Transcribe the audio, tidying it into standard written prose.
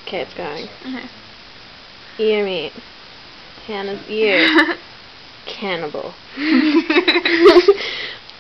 Okay, it's going. Okay. Earmeat. Hannah's ear. Cannibal.